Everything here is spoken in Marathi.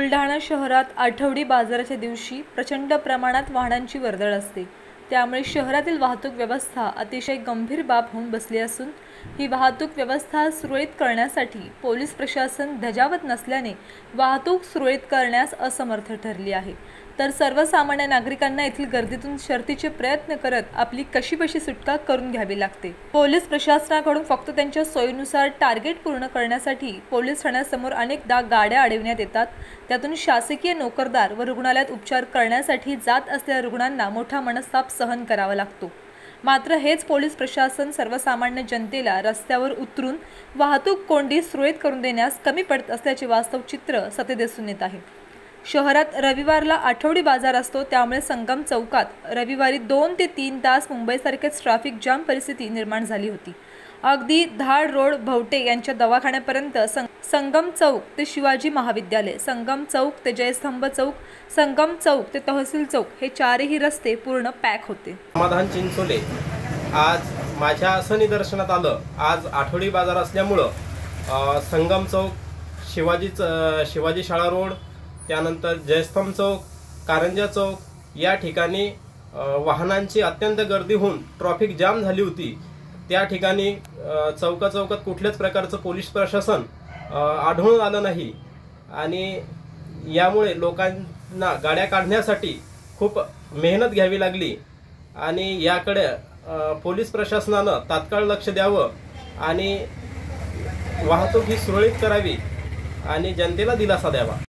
बुलढाणा शहरात आठवडी बाजाराच्या दिवशी प्रचंड प्रमाणात वाहनांची वर्दळ असते। त्यामुळे शहरातील वाहतूक व्यवस्था अतिशय गंभीर बाब होऊन बसली असून ही वाहतूक व्यवस्था सुरळीत करण्यासाठी पोलीस प्रशासन धजावत नसल्याने वाहतूक सुरळीत करण्यास असमर्थ ठरली आहे। तर सर्वसामान्य नागरिकांना येथील गर्दीतून शर्थीचे प्रयत्न करत आपली कशीबशी सुटका करून घ्यावी लागते। पोलीस प्रशासनाकडून फक्त त्यांच्या सोयीनुसार टार्गेट पूर्ण करण्यासाठी पोलीस ठाण्यासमोर अनेकदा गाड्या अडविण्यात येतात। त्यातून शासकीय नोकरदार व रुग्णालयात उपचार करण्यासाठी जात असलेल्या रुग्णांना मोठा मनस्ताप सहन करावा लागतो। मात्र हेच पोलीस प्रशासन सर्वसामान्य जनतेला रस्त्यावर उतरून वाहतूक कोंडी सुरळीत करून देण्यास कमी पडत असल्याचे वास्तव चित्र सत्य दिसून येत आहे। शहरात रविवारला आठवडी बाजार असतो, त्यामुळे संगम चौकात रविवारी 2 ते 3 तास मुंबईसारखेच ट्रॅफिक जाम परिस्थिती निर्माण झाली होती। अगदी धाड रोड भवटे यांच्या दवाखान्यापर्यंत संगम चौक ते शिवाजी महाविद्यालय, संगम चौक ते जयस्तंभ चौक, संगम चौक ते तहसील चौक हे चारही रस्ते पूर्ण पॅक होते। समाधान चिंचोले, आज माझ्या असं निदर्शनात आलं, आज आठवडी बाजार असल्यामुळं संगम चौक, शिवाजी शाळा रोड, त्यानंतर जयस्तंभ चौक, कारंजा चौक या ठिकाणी वाहनांची अत्यंत गर्दी होऊन ट्रॅफिक जाम झाली होती। त्या ठिकाणी चौकात कुठल्याच प्रकारचं पोलीस प्रशासन आढळून आलं नाही आणि यामुळे लोकांना गाड्या काढण्यासाठी खूप मेहनत घ्यावी लागली आणि याकडे पोलीस प्रशासनानं तात्काळ लक्ष द्यावं आणि वाहतूक ही सुरळीत करावी आणि जनतेला दिलासा द्यावा।